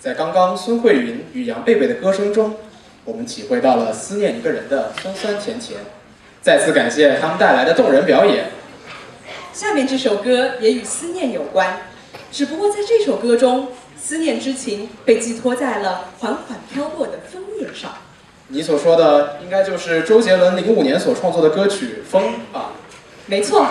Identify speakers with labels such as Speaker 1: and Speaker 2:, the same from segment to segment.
Speaker 1: 在刚刚孙慧云与杨贝贝的歌声中，我们体会到了思念一个人的酸酸甜甜。再次感谢他们带来的动人表演。
Speaker 2: 下面这首歌也与思念有关，只不过在这首歌中，思念之情被寄托在了缓缓飘落的枫叶上。
Speaker 1: 你所说的应该就是周杰伦05年所创作的歌曲《风》吧？
Speaker 2: 没错。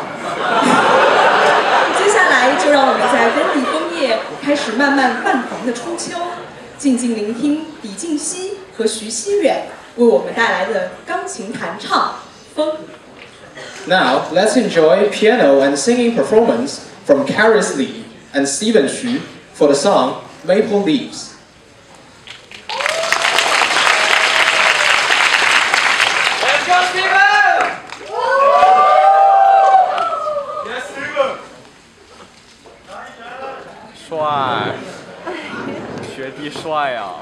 Speaker 2: 接下来就让我们在温蒂枫叶开始慢慢泛黄的初秋，静静聆听李静熙和徐熙远为我们带来的钢琴弹唱《风》。
Speaker 1: Now let's enjoy piano and singing performance from Caris Lee and Stephen Xu for the song Maple Leaves.
Speaker 3: Yes, Stephen. 帅，学弟帅啊！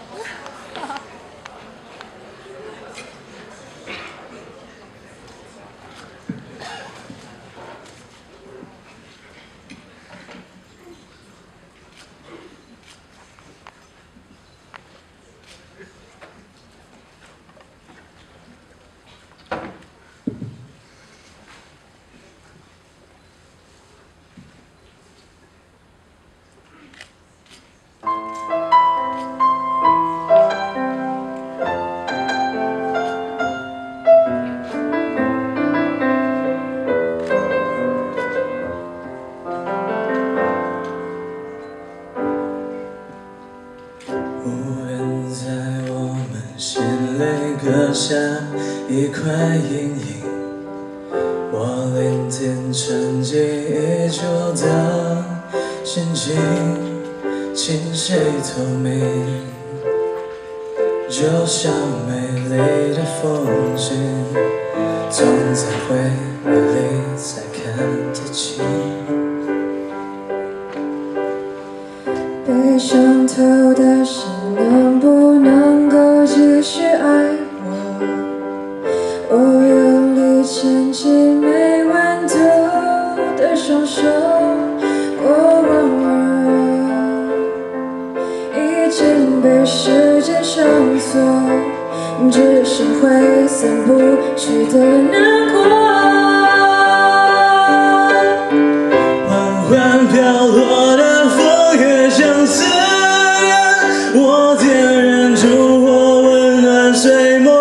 Speaker 4: 搁下一块阴影，我聆听沉寂已久的心情，清晰透明，就像美丽的风景，总在回忆里才看得清。
Speaker 5: 被伤透的心能不能够继续爱我用力牵起没温度的双手，过往温柔已经被时间上锁，只剩挥散不去的难过。
Speaker 4: 缓缓飘落的风越像思念，我点燃烛火，温暖水墨。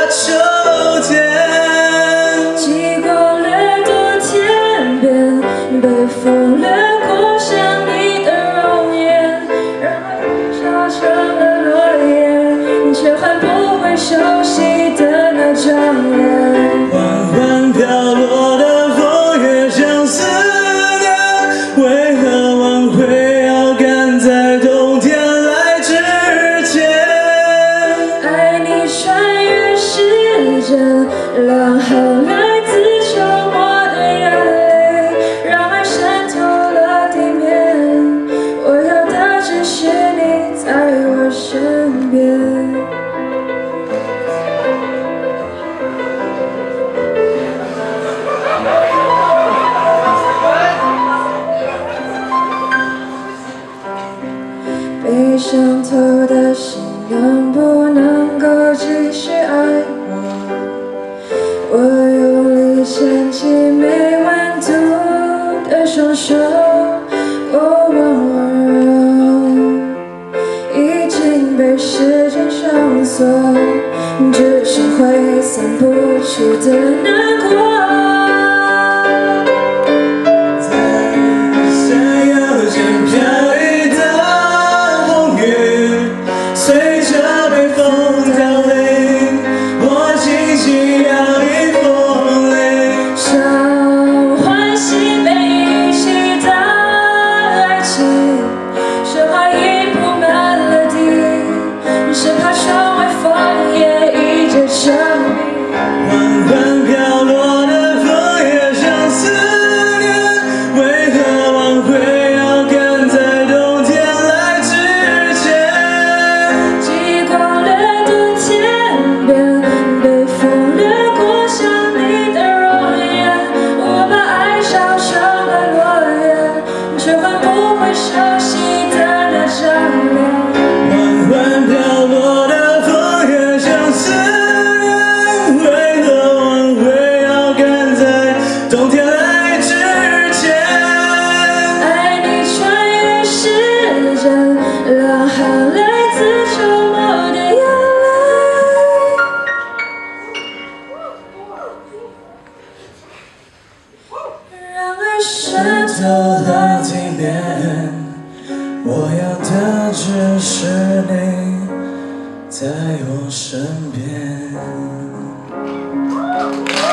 Speaker 5: 被风掠过，想你的容颜，让爱烧成了落叶，切换不会熟悉的那张脸。
Speaker 4: 缓缓飘落的风越像思念，为何挽回要赶在冬天来之前？
Speaker 5: 爱你穿越时间，两行来自沉默的眼泪，让爱渗透了地面。我要的只是你在我身边。被伤透的心能不能够继续爱我用力牵起没温度的双手，过往温柔已经被时间上锁，只剩挥散不去的难过。
Speaker 4: 缓缓飘落的
Speaker 5: 间，两行来自沉默的眼泪。让爱渗透了地面，我要的只是你在我身边。